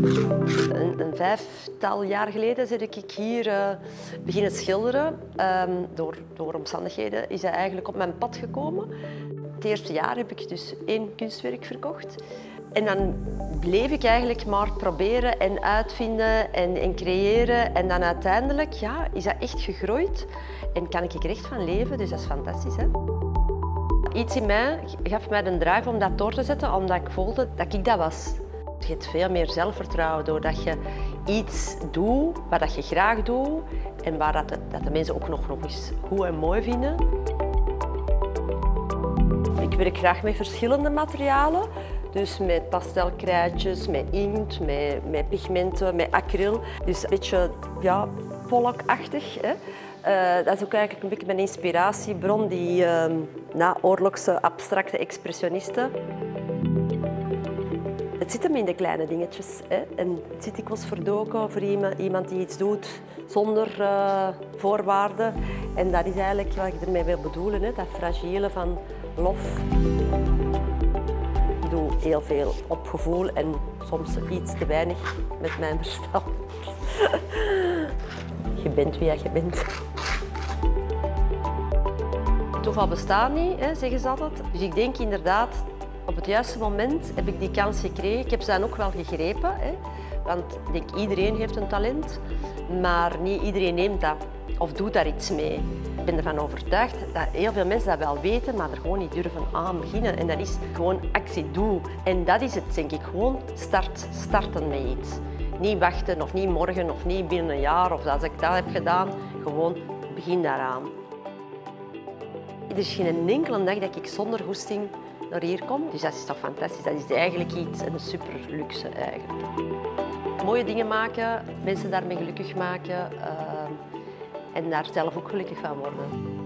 Een vijftal jaar geleden ben ik hier beginnen schilderen. Door omstandigheden is hij eigenlijk op mijn pad gekomen. Het eerste jaar heb ik dus 1 kunstwerk verkocht. En dan bleef ik eigenlijk maar proberen en uitvinden en creëren. En dan uiteindelijk is dat echt gegroeid. En kan ik er echt van leven, dus dat is fantastisch. Hè? Iets in mij gaf mij de drive om dat door te zetten, omdat ik voelde dat ik dat was. Je hebt veel meer zelfvertrouwen doordat je iets doet wat je graag doet en waar dat de mensen ook nog eens goed en mooi vinden. Ik werk graag met verschillende materialen. Dus met pastelkrijtjes, met inkt, met pigmenten, met acryl. Dus een beetje Pollock-achtig. Dat is ook eigenlijk een beetje mijn inspiratiebron, die naoorlogse abstracte expressionisten. Het zit hem in de kleine dingetjes. En het zit dikwijls verdoken voor iemand die iets doet zonder voorwaarden. En dat is eigenlijk wat ik ermee wil bedoelen, dat fragiele van lof. Ik doe heel veel op gevoel en soms iets te weinig met mijn verstand. Je bent wie je bent. Toeval bestaat niet, zeggen ze altijd. Dus ik denk inderdaad, op het juiste moment heb ik die kans gekregen. Ik heb ze dan ook wel gegrepen, want ik denk iedereen heeft een talent, maar niet iedereen neemt dat of doet daar iets mee. Ik ben ervan overtuigd dat heel veel mensen dat wel weten, maar er gewoon niet durven aan beginnen. En dat is gewoon actie, doe. En dat is het, denk ik, gewoon starten met iets. Niet wachten of niet morgen of niet binnen een jaar of als ik dat heb gedaan, gewoon begin daaraan. Er is geen enkele dag dat ik zonder goesting naar hier kom, dus dat is toch fantastisch. Dat is eigenlijk een super luxe eigenlijk. Mooie dingen maken, mensen daarmee gelukkig maken en daar zelf ook gelukkig van worden.